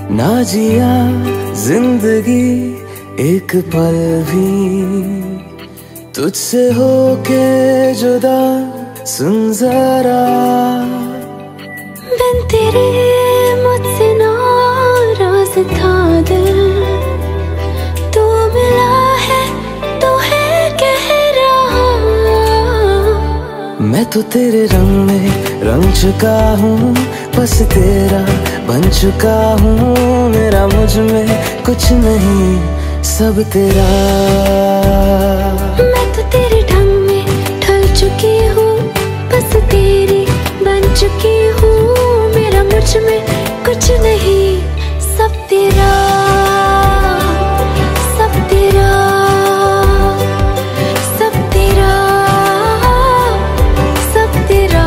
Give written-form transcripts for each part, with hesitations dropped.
ना जिया जिंदगी एक पल भी तुझसे होके जुदा, सुन जरा बिन तेरे मुझसे नाराज था दिल, तू मिला है तो है कह रहा। मैं तो तेरे रंग में रंग चुका हूँ, बस तेरा बन चुका हूँ। मेरा मुझ में कुछ नहीं, सब तेरा। मैं तो तेरे ढंग में ढल चुकी हूँ, बस तेरी बन चुकी हूँ। मेरा मुझ में कुछ नहीं, सब तेरा, सब तेरा, सब तेरा, सब तेरा।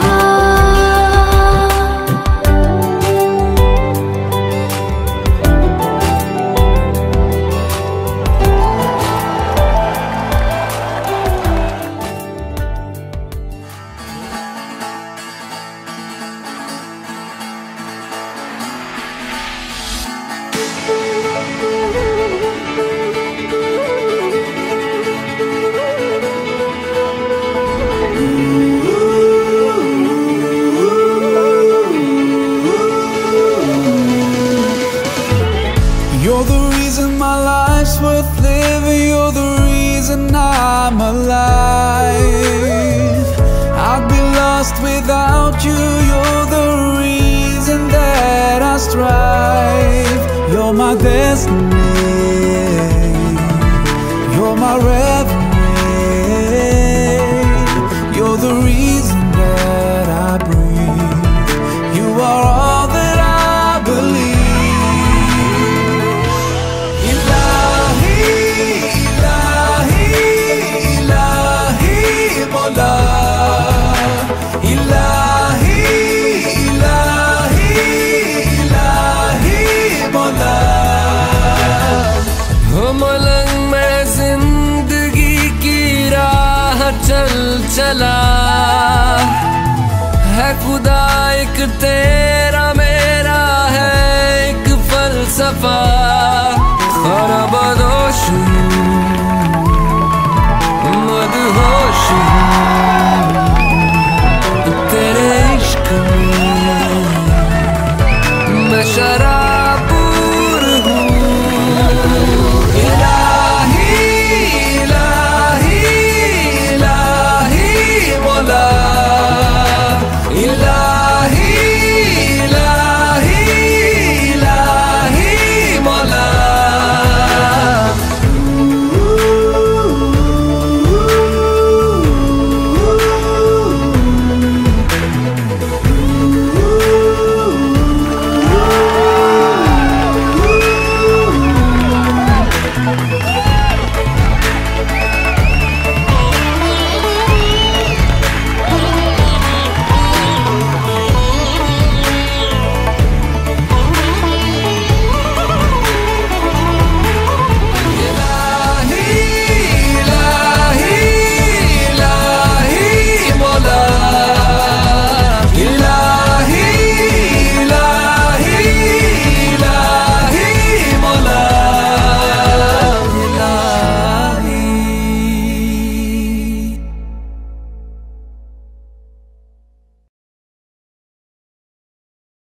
You're the reason my life's worth living. You're the reason I'm alive. I'd be lost without you. You're the reason that I strive. You're my destiny. You're my reverie. You're the reason that I breathe. You are all that I believe. मलंग में जिंदगी की राह चल चला है खुदा, एक तेरा मेरा है एक फलसफा। खरबदोश मदहोश तेरे इश्क में मैं शराब